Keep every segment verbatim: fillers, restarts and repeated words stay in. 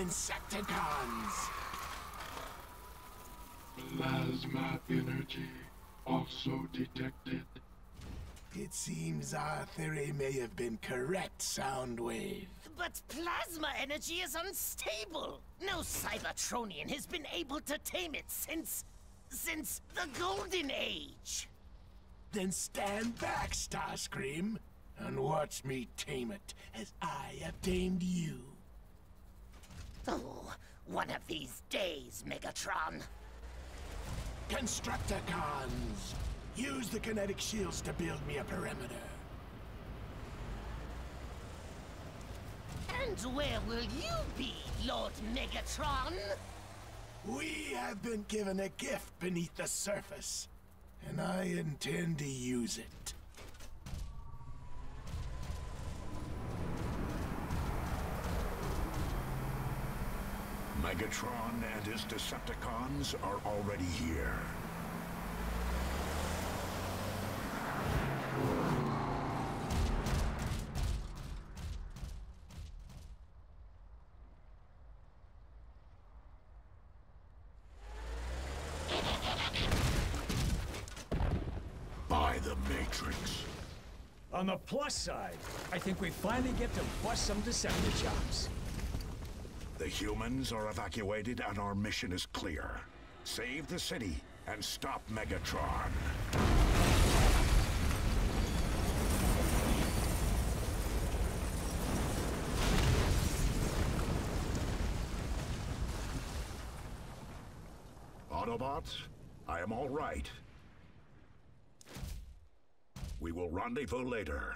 Insecticons! Plasma energy also detected. It seems our theory may have been correct, Soundwave. But plasma energy is unstable. No Cybertronian has been able to tame it since... since the Golden Age. Then stand back, Starscream, and watch me tame it as I have tamed you. Oh, one of these days, Megatron. Constructicons! Use the kinetic shields to build me a perimeter. And where will you be, Lord Megatron? We have been given a gift beneath the surface, and I intend to use it. Megatron and his Decepticons are already here. By the Matrix. On the plus side, I think we finally get to bust some Decepticons. The humans are evacuated and our mission is clear. Save the city and stop Megatron. Autobots, I am all right. We will rendezvous later.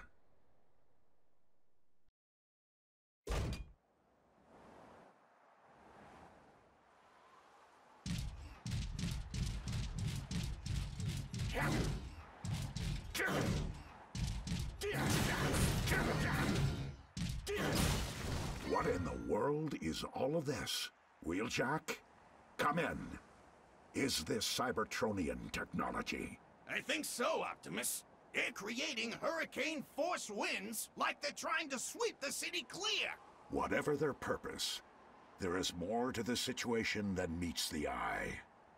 What in the world is all of this? Wheeljack? Come in. Is this Cybertronian technology? I think so, Optimus. They're creating hurricane force winds like they're trying to sweep the city clear. Whatever their purpose, there is more to the situation than meets the eye.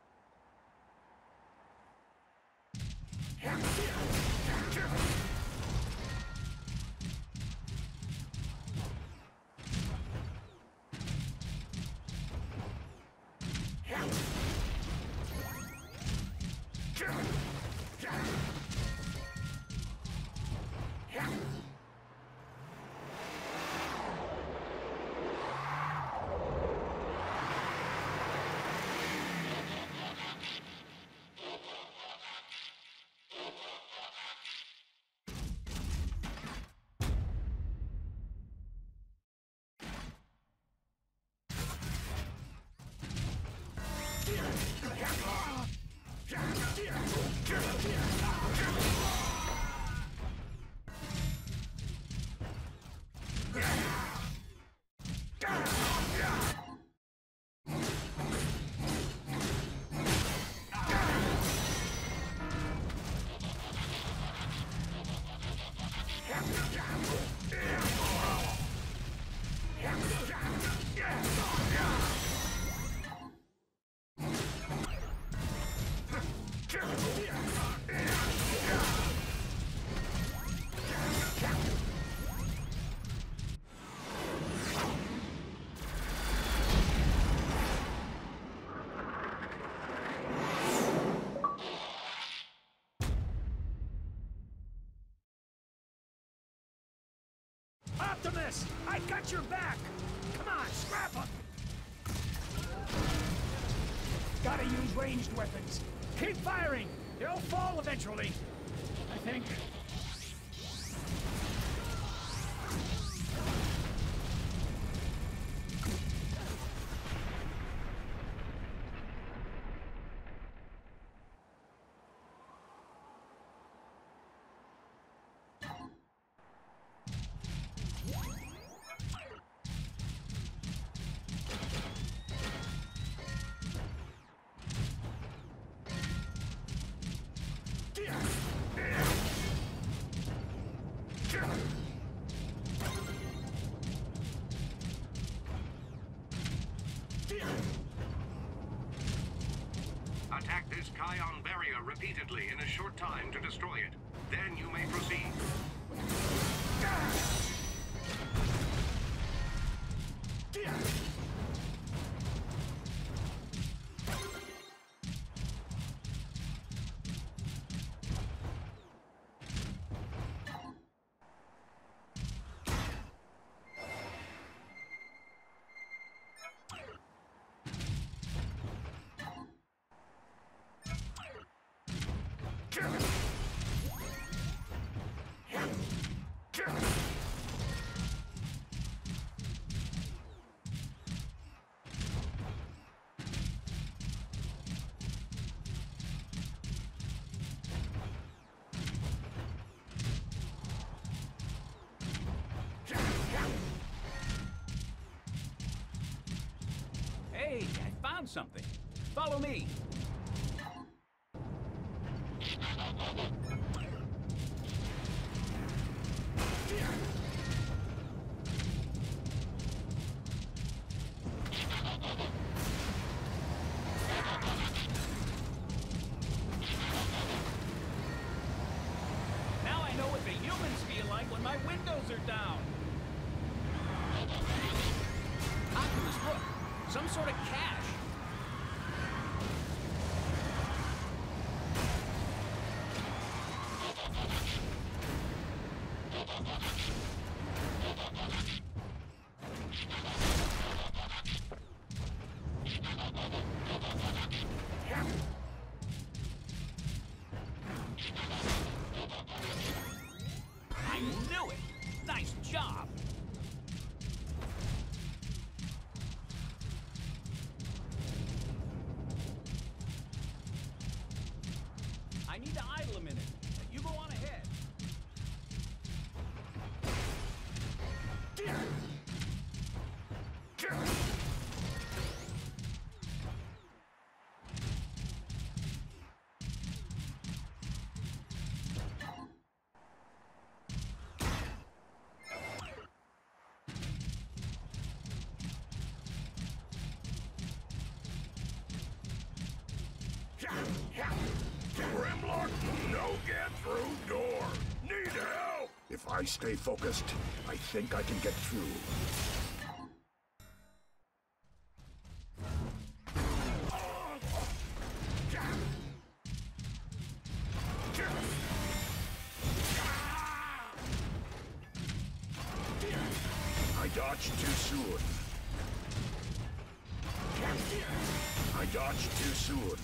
Optimus! I got your back! Come on, scrap them! Gotta use ranged weapons. Keep firing! They'll fall eventually. I think. Attack this Kion barrier repeatedly in a short time to destroy it. Then you may proceed. Hey, I found something. Follow me. Now I know what the humans feel like when my windows are down. Optimus, look. Some sort of cache. I knew it! Nice job! I need to idle a minute. You go on ahead. Grimlock, no get through door. Need help? If I stay focused, I think I can get through. I dodged too soon. I dodged too soon.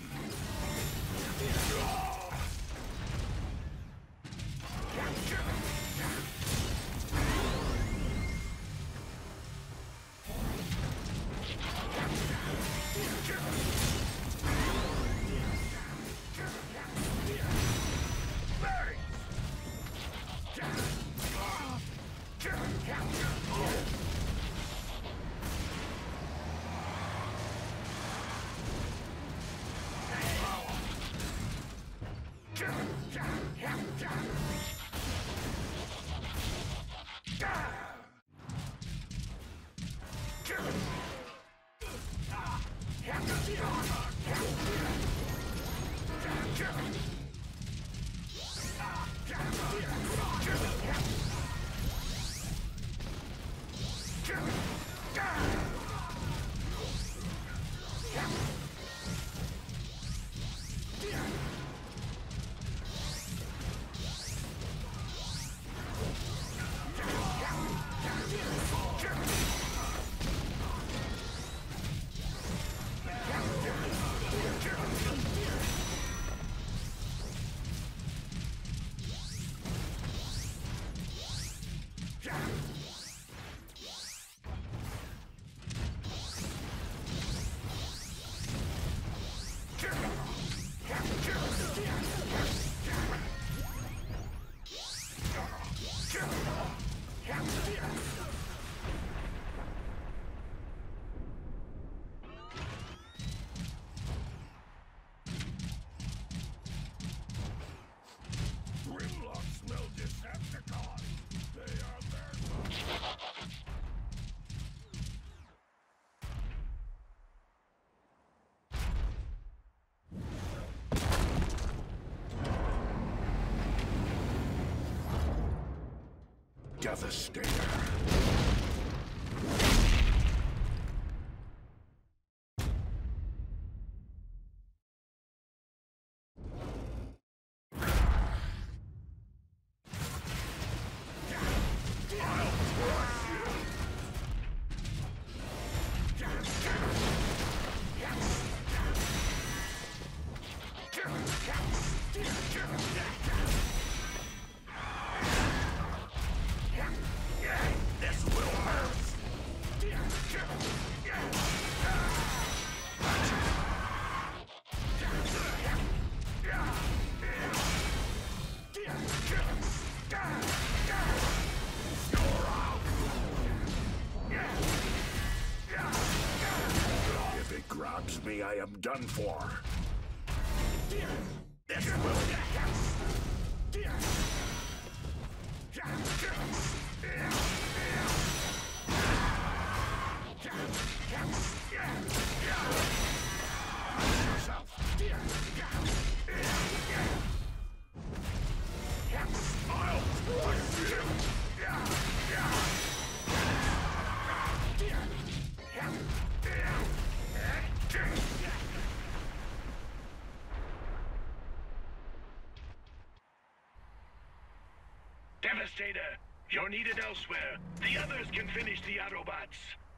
Devastator. Me, I am done for. This will Devastator, you're needed elsewhere. The others can finish the Autobots.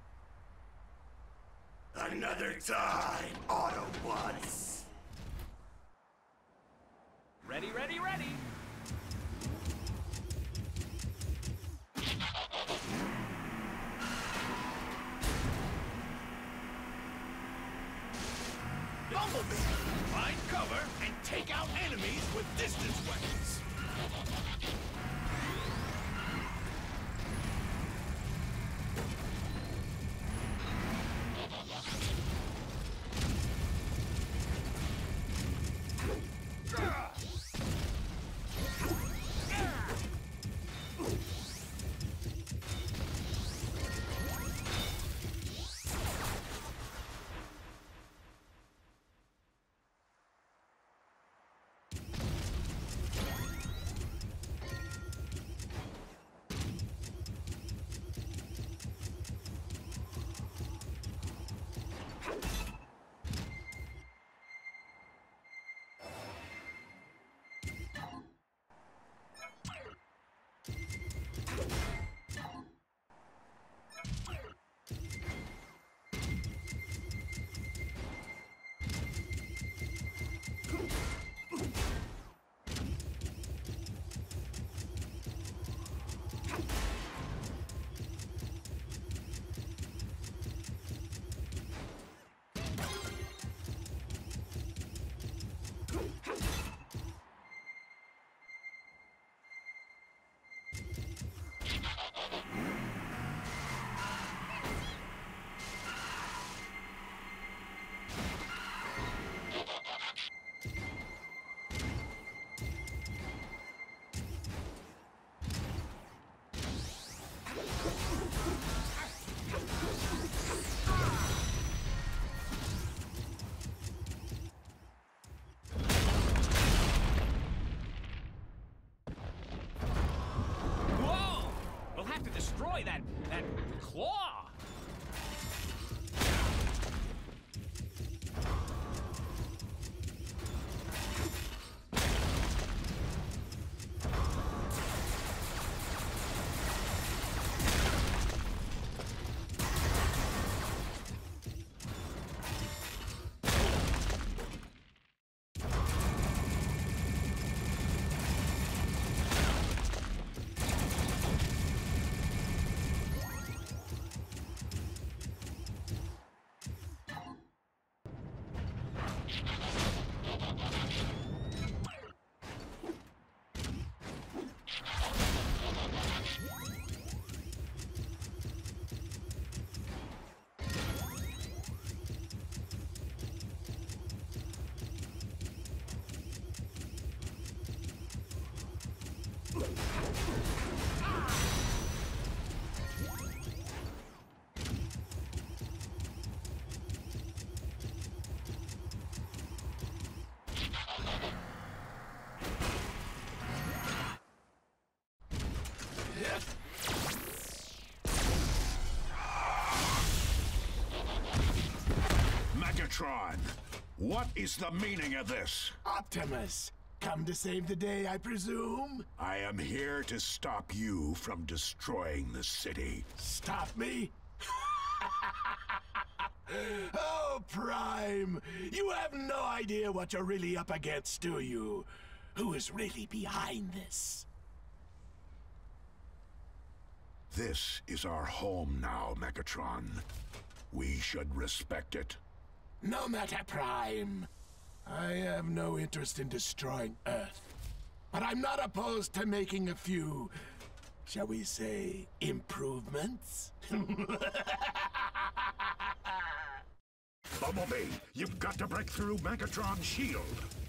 Another time, Autobots. Ready, ready, ready! Bumblebee, find cover and take out enemies with distance weapons. Megatron! What is the meaning of this? Optimus, come to save the day, I presume? I am here to stop you from destroying the city. Stop me? Oh, Prime! You have no idea what you're really up against, do you? Who is really behind this? This is our home now, Megatron. We should respect it. No matter, Prime. I have no interest in destroying Earth. But I'm not opposed to making a few, shall we say, improvements? Bumblebee, you've got to break through Megatron's shield.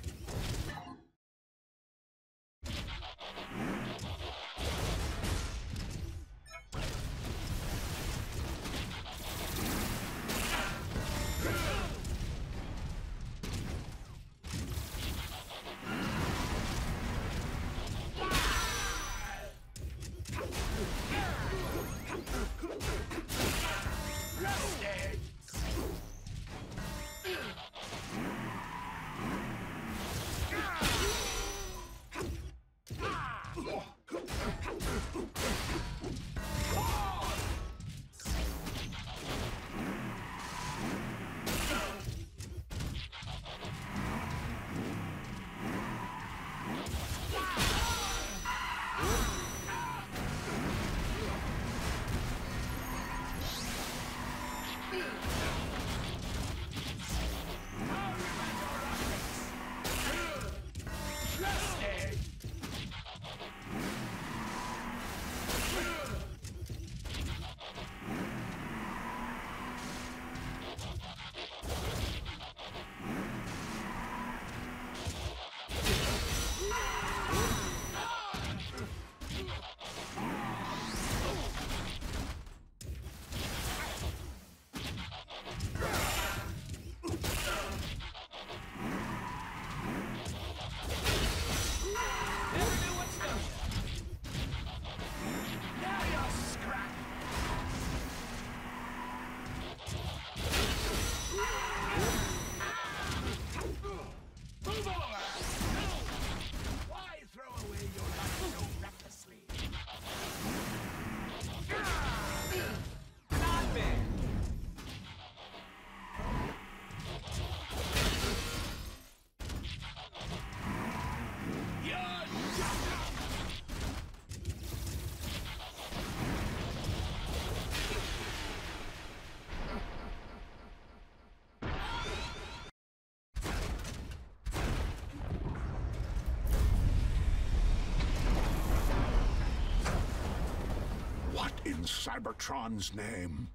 In Cybertron's name.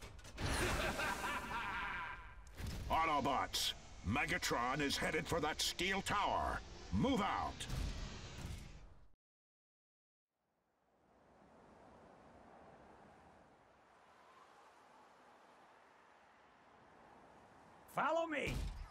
Autobots, Megatron is headed for that steel tower. Move out. Follow me.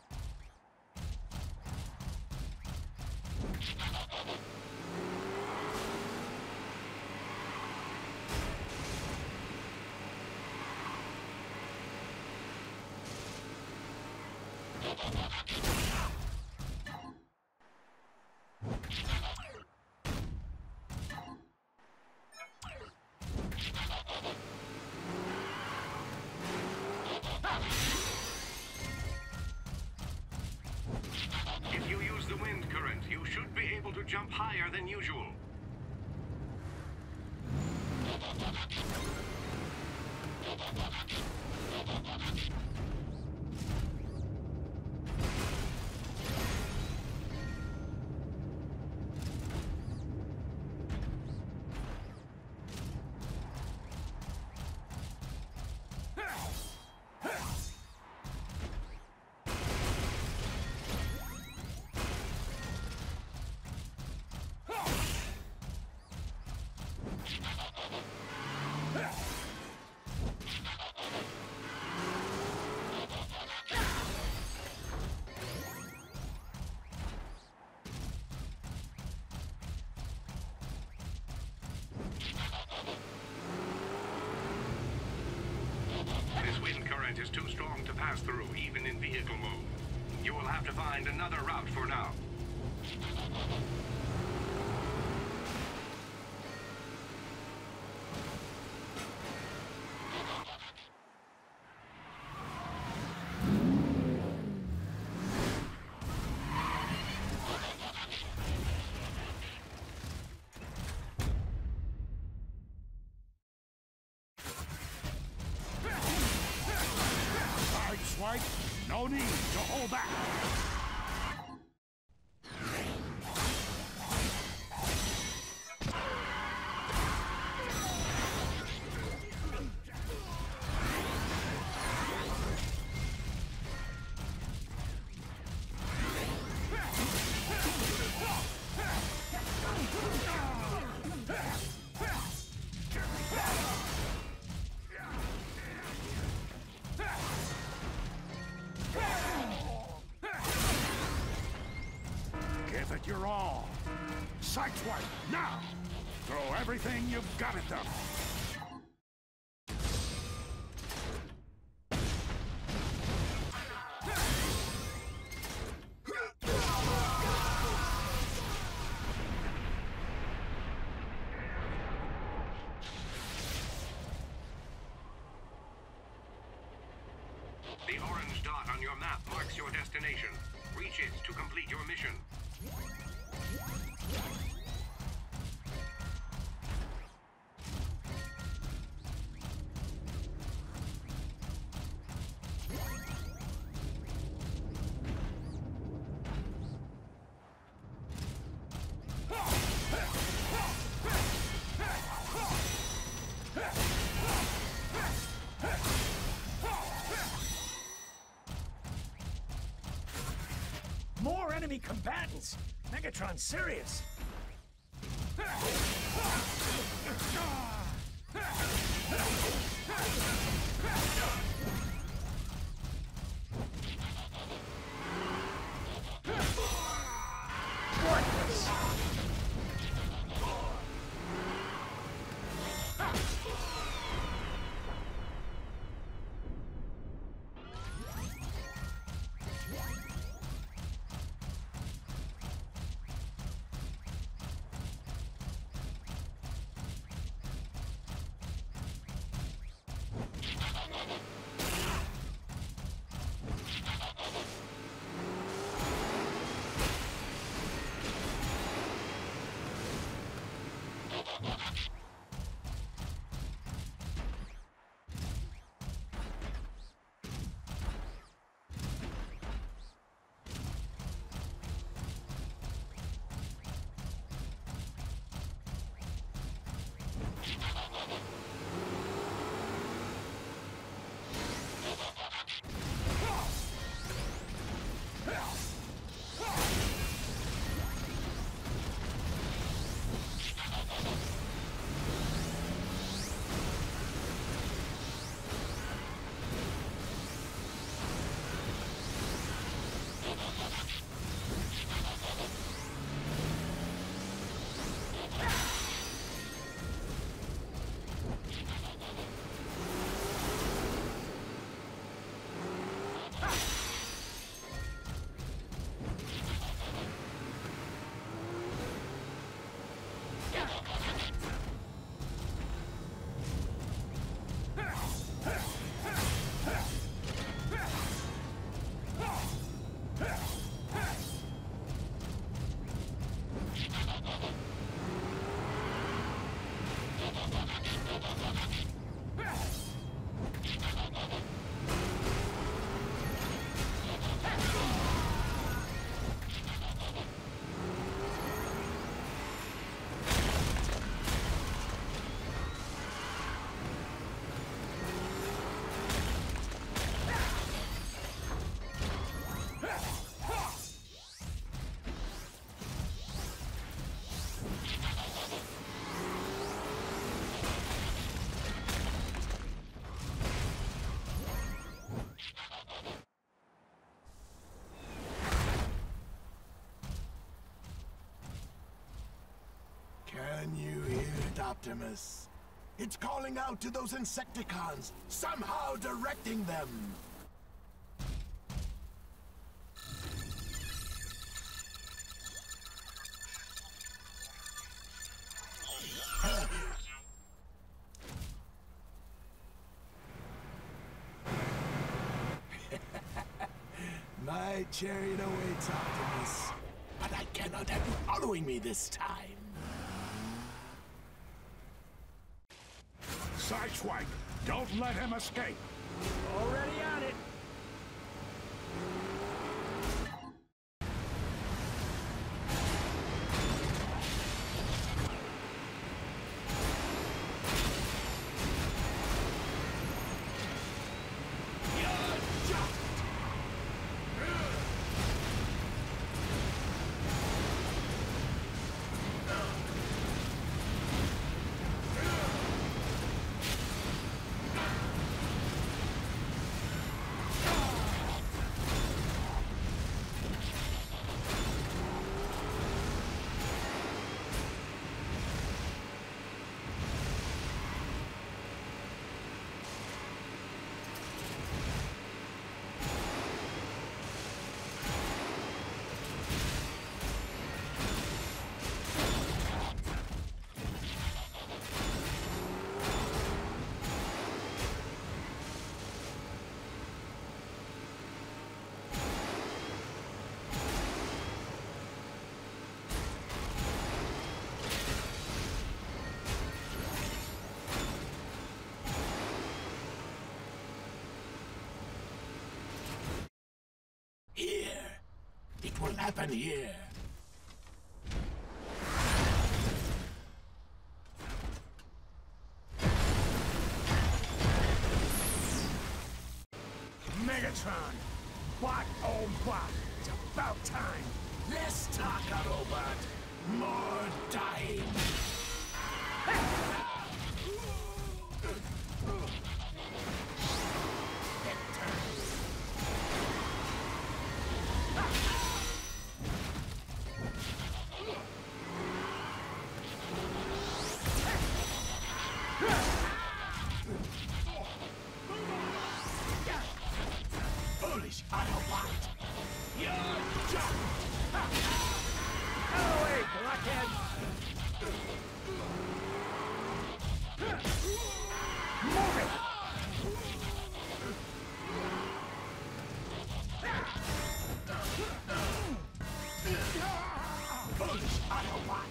If you use the wind current, you should be able to jump higher than usual. You will have to find another route for now. Swipe, no need to hold back. Give it your all. Sideswipe, now! Throw everything you've got at them. The orange dot on your map marks your destination. Reach it to complete your mission. More enemy combatants! Megatron's serious! Worthless! Can you hear it, Optimus? It's calling out to those Insecticons, somehow directing them. My chariot awaits, Optimus. But I cannot have you following me this time. Sideswipe! Don't let him escape! Already on it. Here. It will happen here. Megatron! Bot, oh bot! It's about time! Less talk, Autobot. More dying. Foolish Autobot. You're just... Out of the way, blockhead! Move it! Foolish Autobot.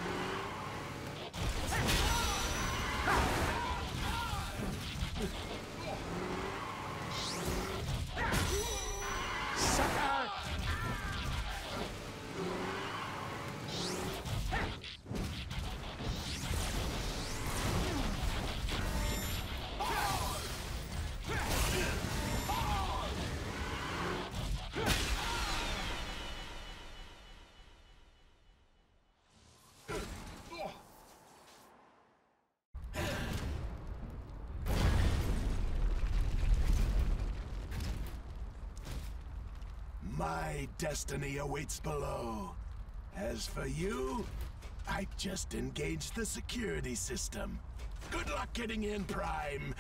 Sucker! My destiny awaits below. As for you, I just engaged the security system. Good luck getting in, Prime.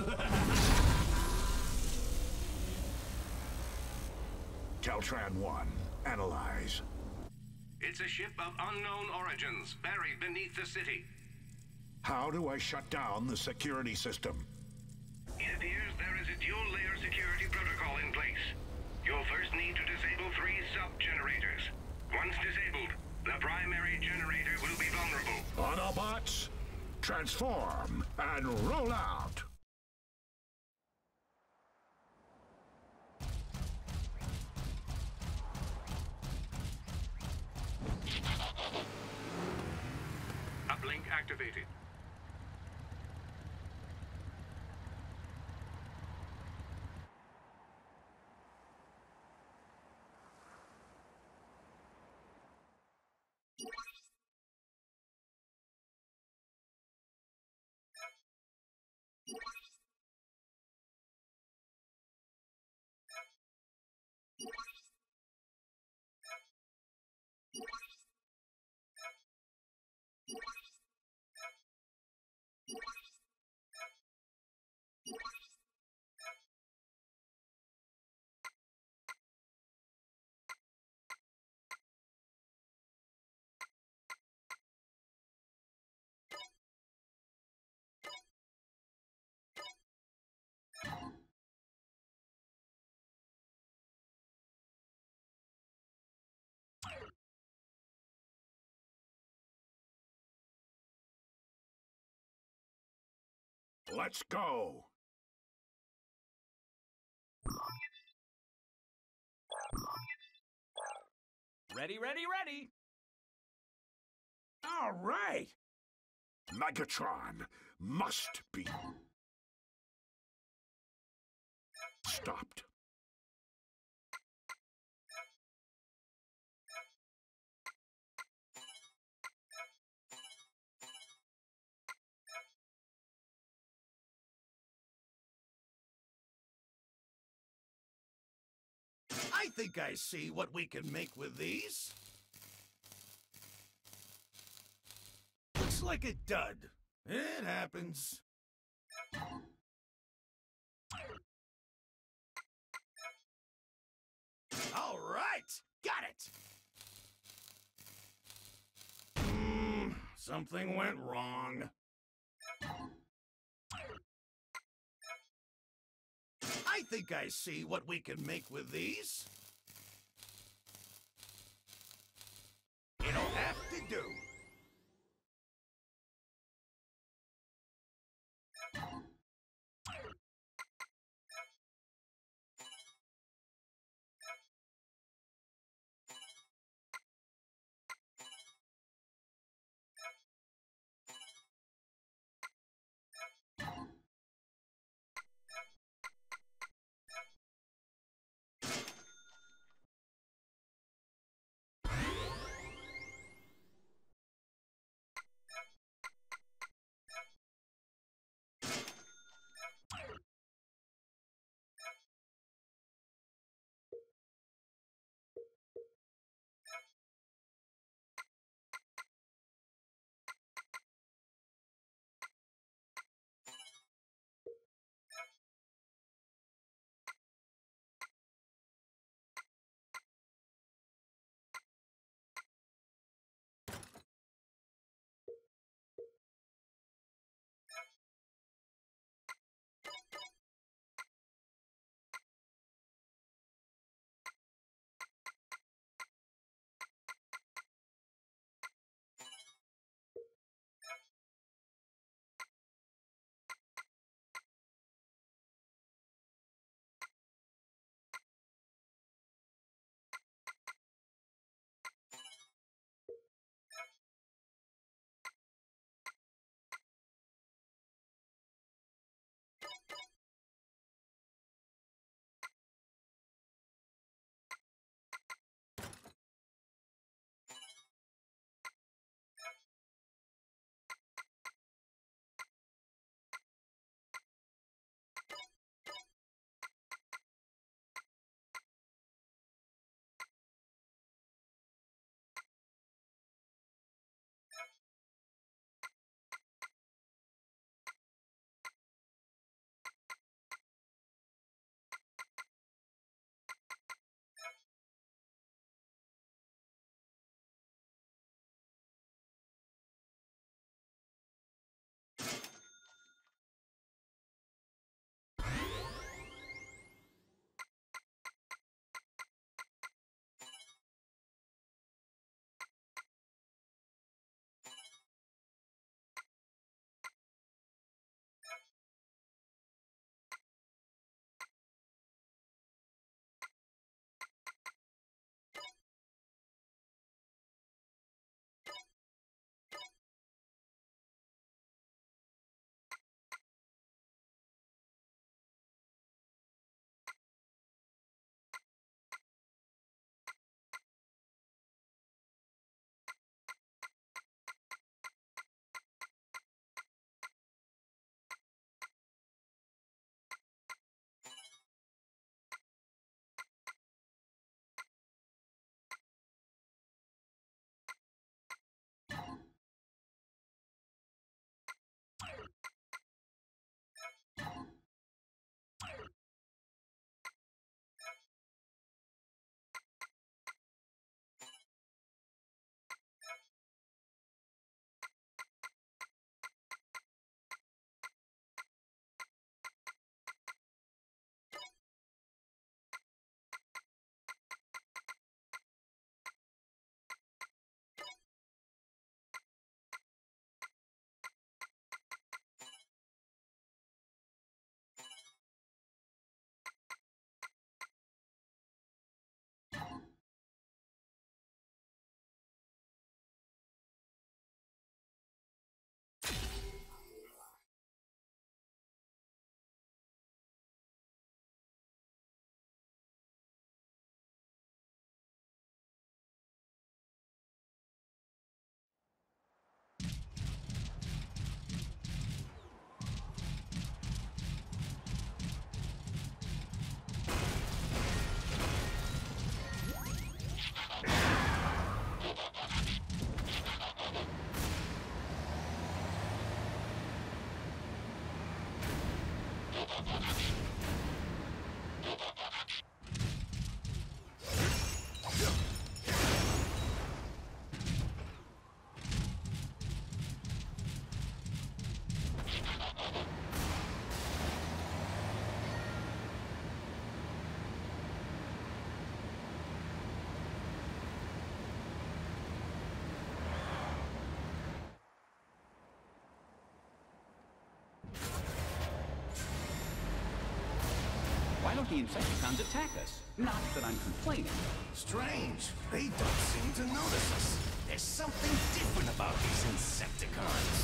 Caltran one, analyze. It's a ship of unknown origins, buried beneath the city. How do I shut down the security system? It appears there is a dual-layer security protocol in place. You'll first need to disable three sub-generators. Once disabled, the primary generator will be vulnerable. Autobots, transform and roll out! Uplink activated. Let's go. Ready, ready, ready! All right! Megatron must be stopped. I think I see what we can make with these. Looks like a dud. It happens. All right, got it. Hmm, something went wrong. I think I see what we can make with these. It'll have to do. Why don't the Insecticons attack us? Not that I'm complaining. Strange. They don't seem to notice us. There's something different about these Insecticons.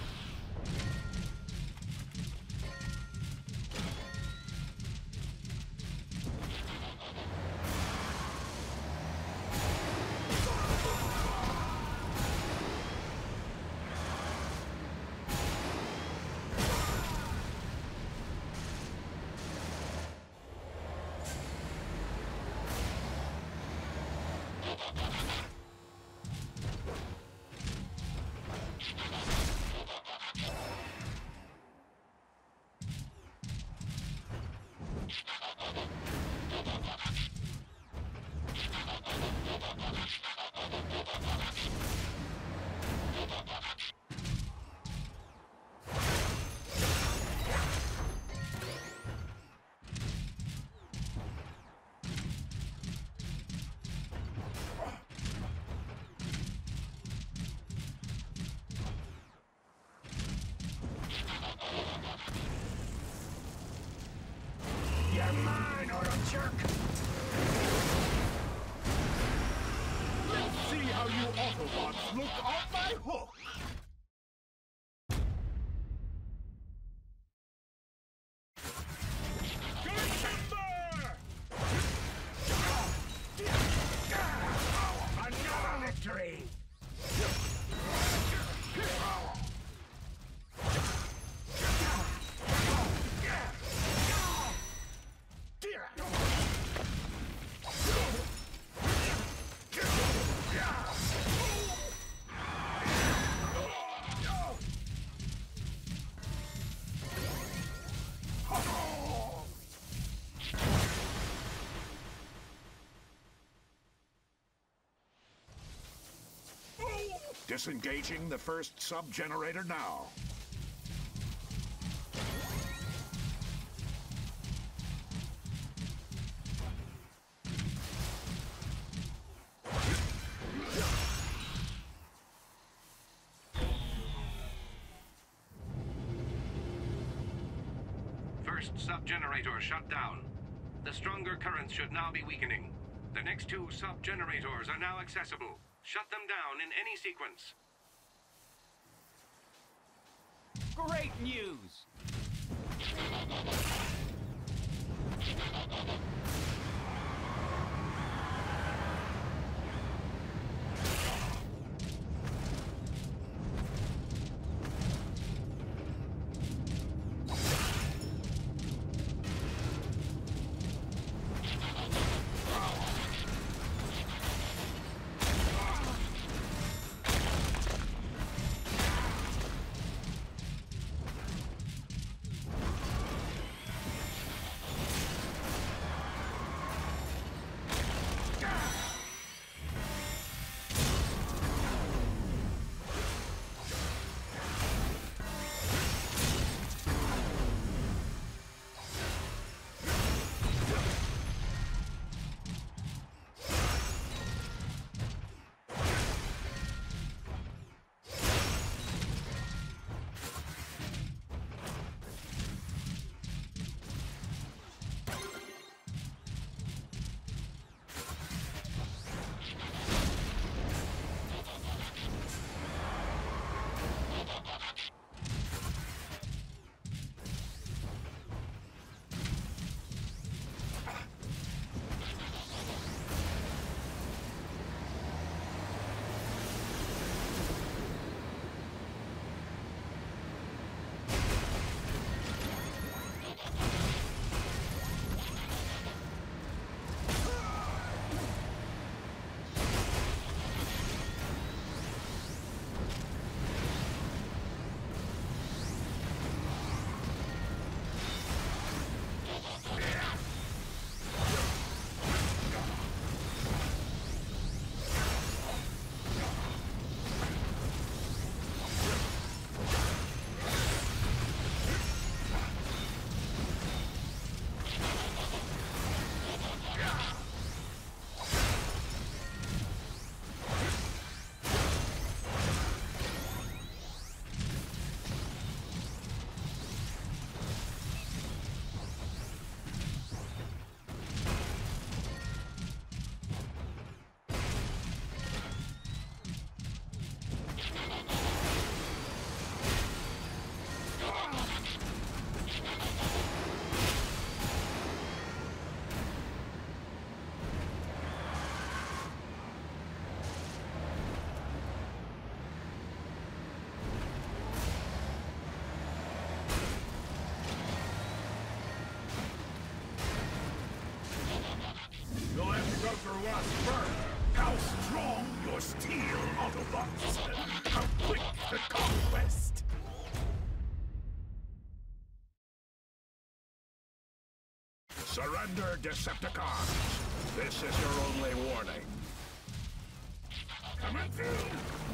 You're mine, or a jerk! Let's see how you Autobots look on my hook! Good timber! Another victory! Disengaging the first sub-generator now. First sub-generator shut down. The stronger currents should now be weakening. The next two sub-generators are now accessible. Shut them down in any sequence. Great news! Steel Autobots, complete the conquest! Surrender, Decepticons! This is your only warning. Coming through!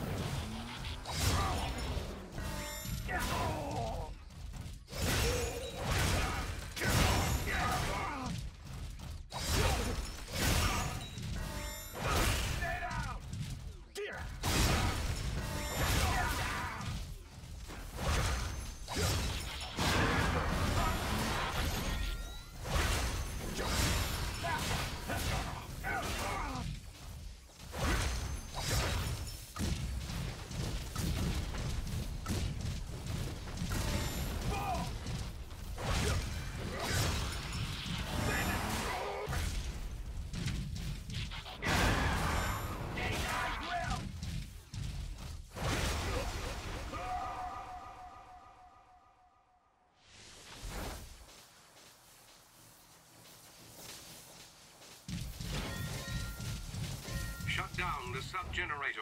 Shut down the sub-generator.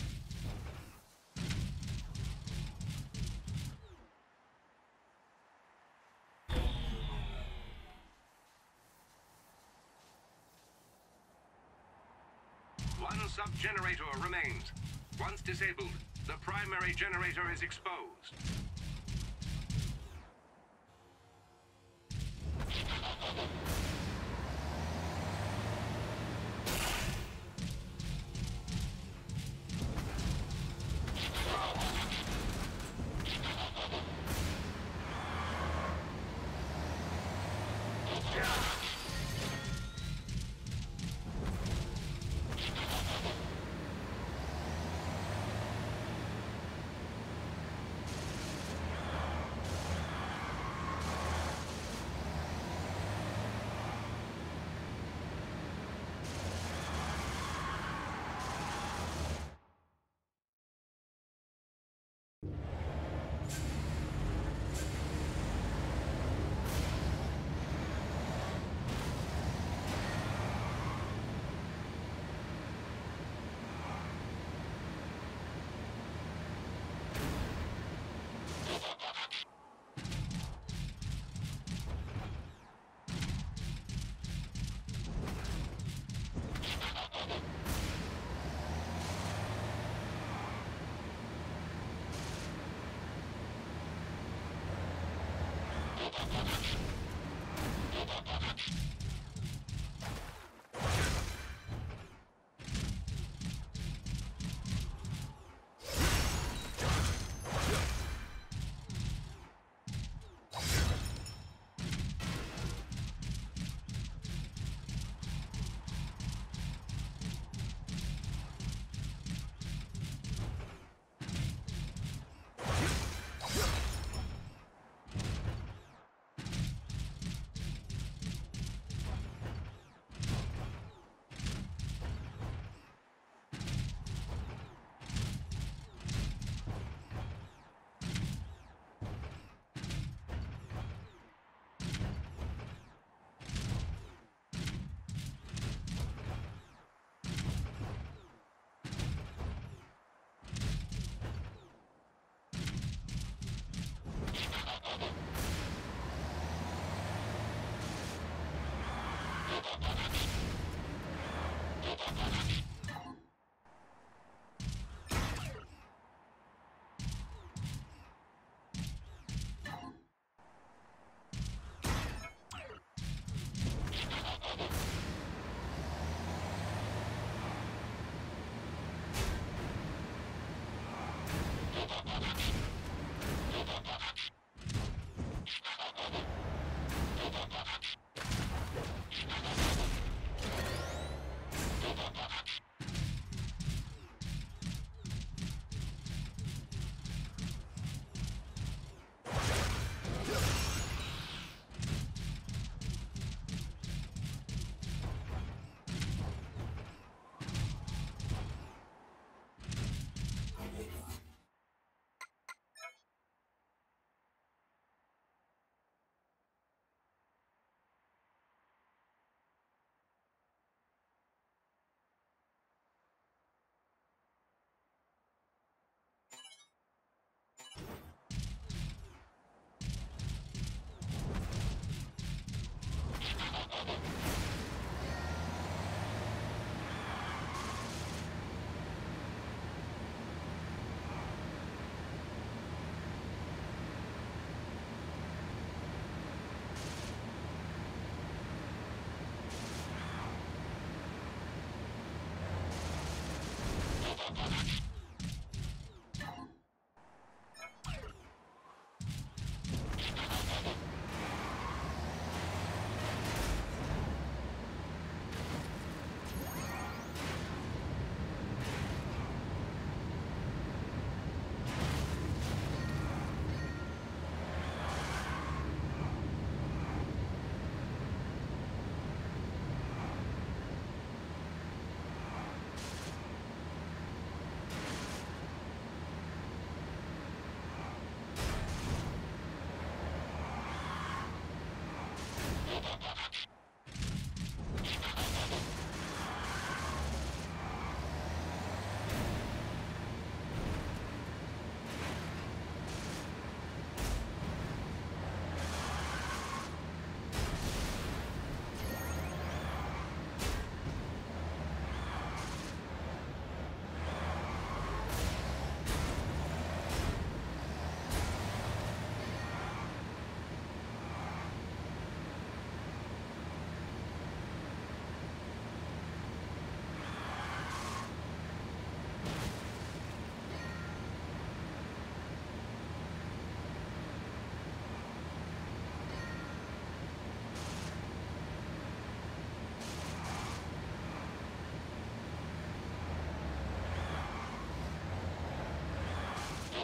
One sub-generator remains. Once disabled, the primary generator is exposed.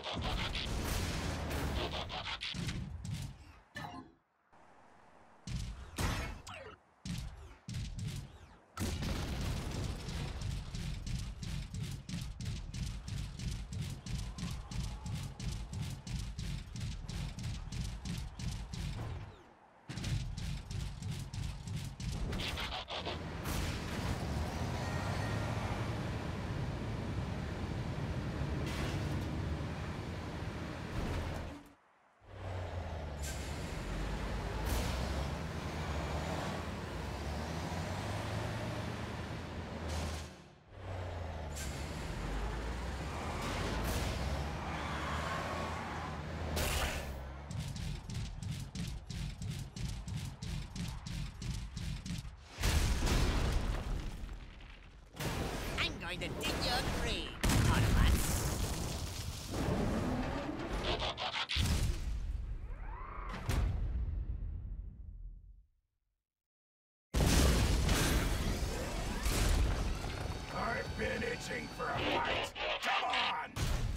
I'm going to dig your grave, Autobots. I've been itching for a fight. Come on!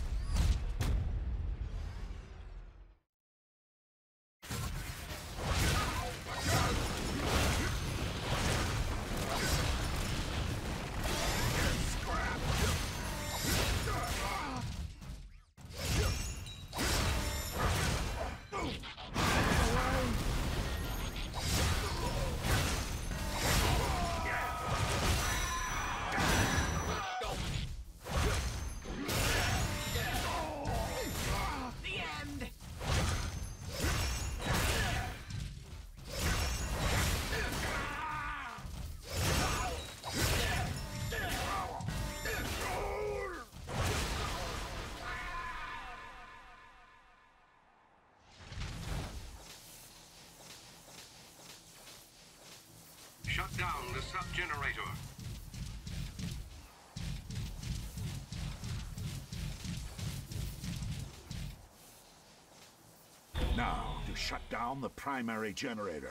Shut down the sub-generator. Now, to shut down the primary generator.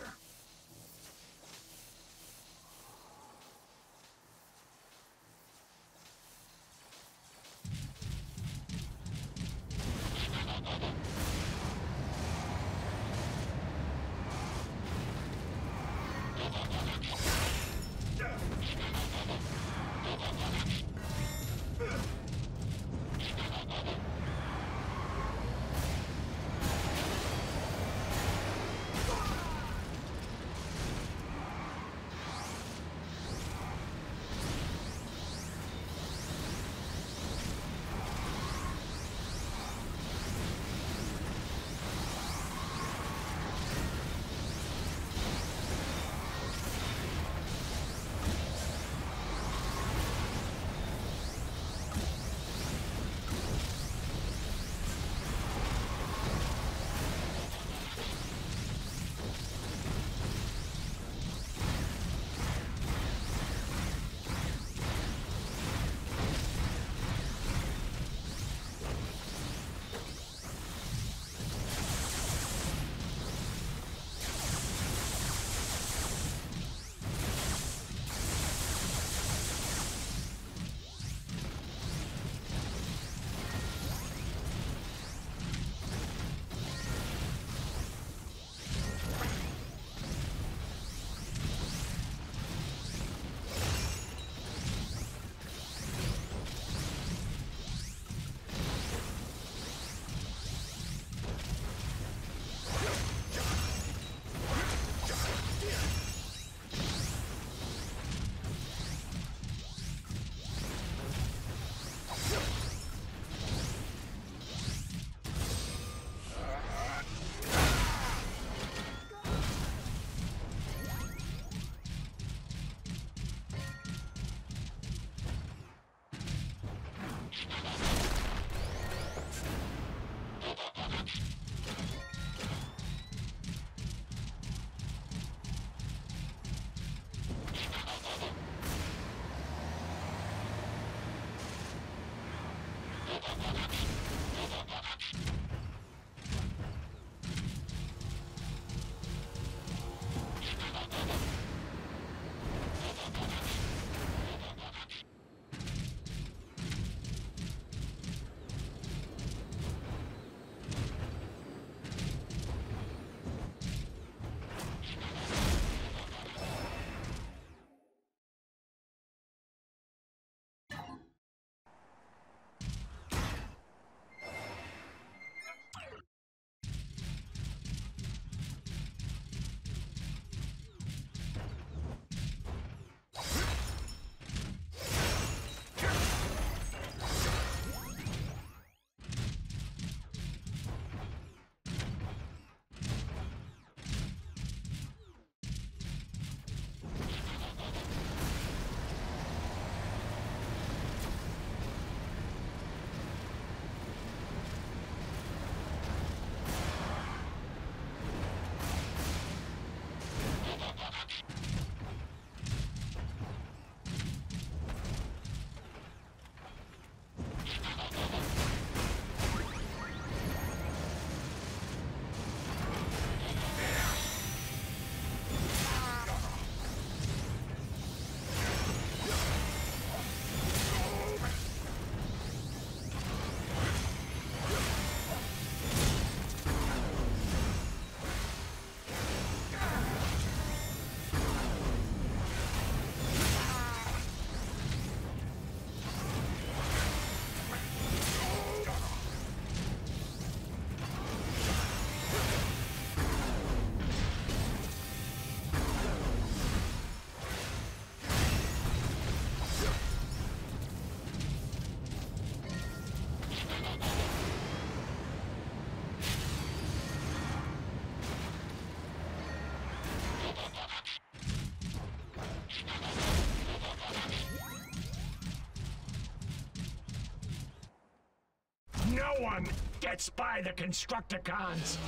No one gets by the Constructicons.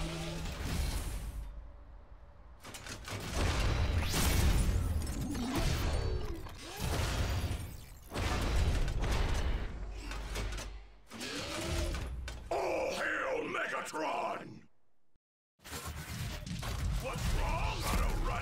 All hail Megatron! What's wrong, Auto-Rut?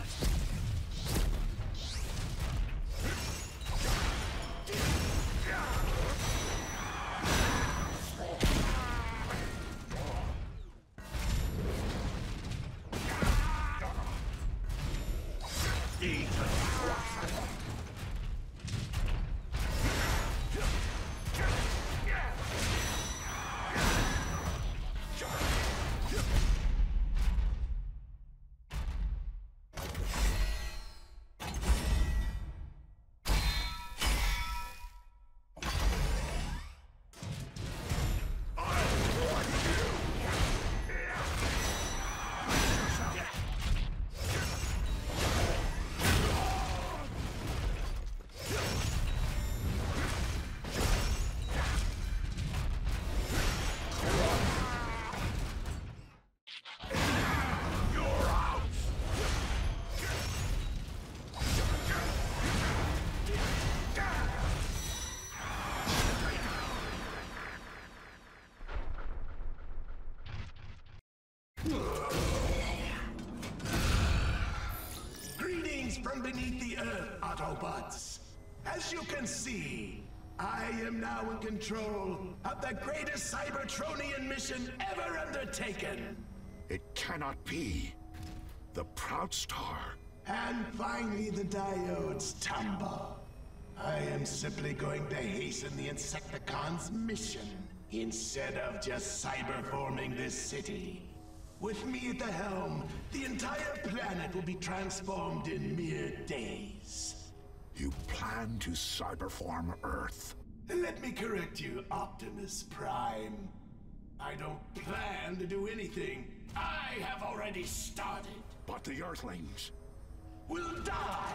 Greetings from beneath the earth, Autobots. As you can see, I am now in control of the greatest Cybertronian mission ever undertaken. It cannot be. The Proud Star. And finally, the diodes tumble. I am simply going to hasten the Insecticons' mission instead of just cyberforming this city. With me at the helm, the entire planet will be transformed in mere days. You plan to cyberform Earth. Let me correct you, Optimus Prime. I don't plan to do anything. I have already started. But the Earthlings. Will die.